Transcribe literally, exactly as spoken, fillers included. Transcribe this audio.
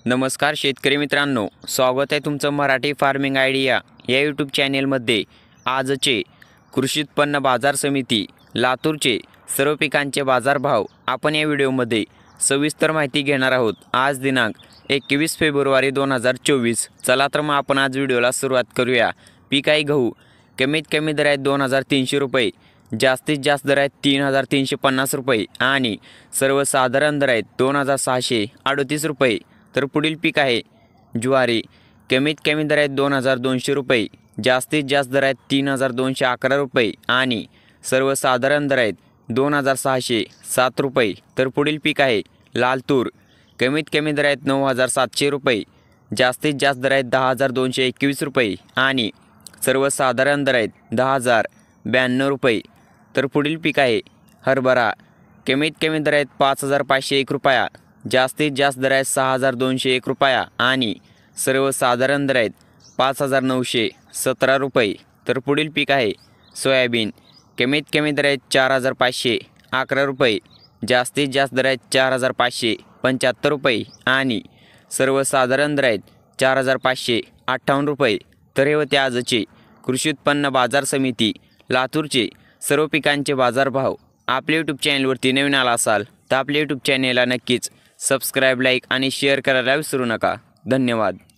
नमस्कार शेतकरी मित्रांनो, स्वागत आहे तुमचं मराठी फार्मिंग आयडिया या यूट्यूब चॅनेलमध्ये। आजचे कृषी उत्पन्न बाजार समिती लातूरचे सर्व पिकांचे बाजारभाव आपण या व्हिडिओमध्ये सविस्तर माहिती घेणार आहोत। आज दिनांक एकवीस फेब्रुवारी दोन हजार चोवीस। चला तर मग आपण आज व्हिडिओला सुरुवात करूया। पीक आहे गहू, कमीत कमी दर आहेत दोन हजार तीनशे रुपये, जास्तीत जास्त दर आहेत तीन हजार तीनशे पन्नास रुपये आणि सर्वसाधारण दर आहेत दोन हजार सहाशे अडतीस रुपये। तर पुढील पीक आहे ज्वारी, कमीत कमी दर आहेत दोन हजार दोनशे रुपये, जास्तीत जास्त दर आहेत तीन हजार दोनशे अकरा रुपये आणि सर्वसाधारण दर आहेत दोन हजार सहाशे सात रुपये। तर पुढील पीक आहे लाल तूर, कमीत कमी दर आहेत नऊ हजार सातशे रुपये, जास्तीत जास्त दर आहेत दहा हजार दोनशे एकवीस रुपये आणि सर्वसाधारण दर आहेत दहा हजार ब्याण्णव रुपये। तर पुढील पीक आहे हरभरा, कमीत कमी दर आहेत पाच हजार पाचशे एक रुपया, जास्तीत जास्त दर आहेत सहा हजार दोनशे एक रुपया आणि सर्वसाधारण दर आहेत पाच हजार नऊशे सतरा रुपये। तर पुढील पीक आहे सोयाबीन, कमीत कमी दर आहेत चार हजार पाचशे अकरा रुपये, जास्तीत जास्त दर आहेत चार हजार पाचशे पंच्याहत्तर रुपये आणि सर्वसाधारण दर आहेत चार हजार पाचशे अठ्ठावन्न रुपये। तर हे होते आजचे कृषी उत्पन्न बाजार समिती लातूरचे सर्व पिकांचे बाजारभाव। आपल्या यूट्यूब चॅनलवरती नवीन आला असाल तर आपल्या यूट्यूब चॅनेलला नक्कीच सबस्क्राईब, लाईक आणि शेअर करायला विसरू नका। धन्यवाद।